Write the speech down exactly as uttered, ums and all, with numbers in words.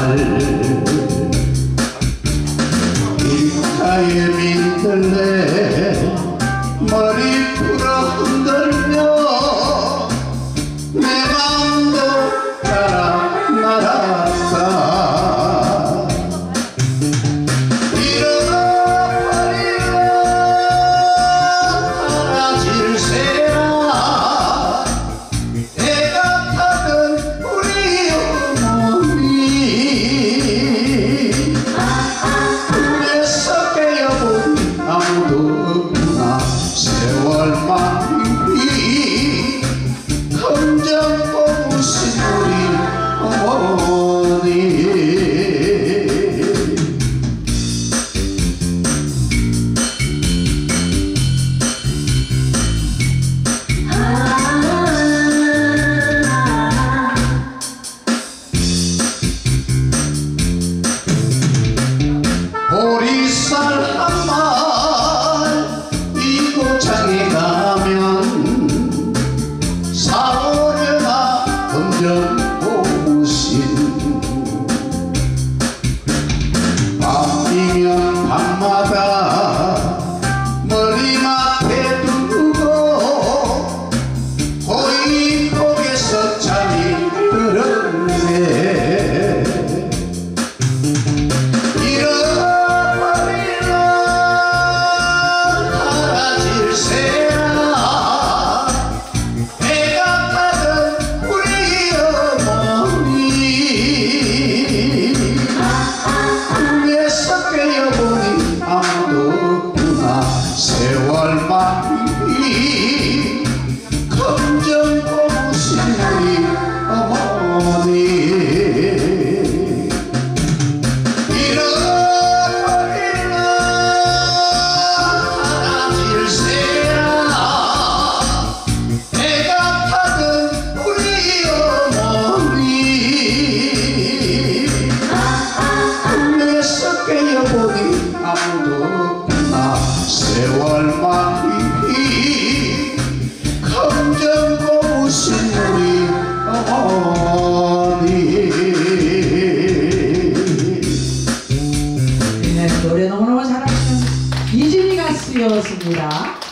길가에 민들레 머리 풀어 흔들며 내 마음도 따라 날아가 잃어버리라 사라질 새야 애가 타던 우리 어머니 꿈에서 깨어보니 아무도 없구나 세월만 휘 검정고 부신 우리 어머니 보리쌀 한 말 이 고창에 가면 사오려나 검정고무신 밤이면 밤마다 머리맡에 두고 고이복에서 잠이 들었네 세월만 휘 검정고무신 우리 어머니 잃어버리나 사라질 새야 애가 타던 우리 어머니 꿈에서 깨어보니 아무도 없구나 세월만 휘 검정고무신 우리 어머니. 네, 노래 너무너무 잘하시는 이진희 가수였습니다.